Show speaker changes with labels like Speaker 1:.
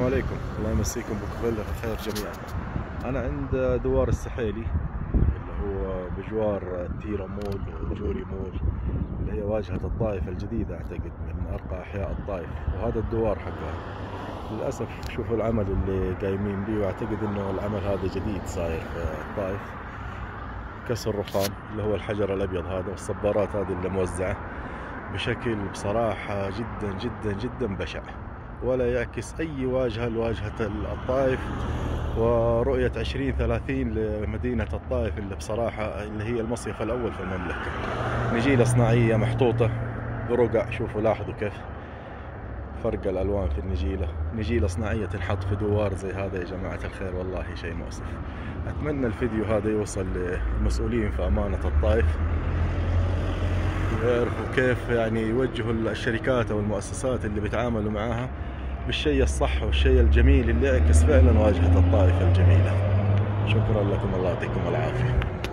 Speaker 1: السلام عليكم، الله يمسيكم بكل خير جميعا. أنا عند دوار السحيلي اللي هو بجوار تيرا مول وجوري مول، اللي هي واجهة الطائف الجديدة أعتقد من أرقى أحياء الطائف، وهذا الدوار حقها. للأسف شوفوا العمل اللي قايمين به، وأعتقد إنه العمل هذا جديد صاير في الطائف. كسر رخام اللي هو الحجر الأبيض هذا، والصبارات هذه اللي موزعة بشكل بصراحة جدا جدا جدا بشع، ولا يعكس أي واجهة لواجهة الطائف ورؤية 2030 لمدينة الطائف، اللي بصراحة اللي هي المصيف الأول في المملكة. نجيلة صناعية محطوطة برقع، شوفوا لاحظوا كيف فرق الألوان في النجيلة. نجيلة صناعية تنحط في دوار زي هذا يا جماعة الخير، والله شيء مؤسف. أتمنى الفيديو هذا يوصل للمسؤولين في أمانة الطائف، ويعرفوا كيف يعني يوجهوا الشركات أو المؤسسات اللي بيتعاملوا معاها بالشيء الصح والشيء الجميل اللي يعكس فعلا واجهة الطائف الجميلة. شكرا لكم، الله يعطيكم العافية.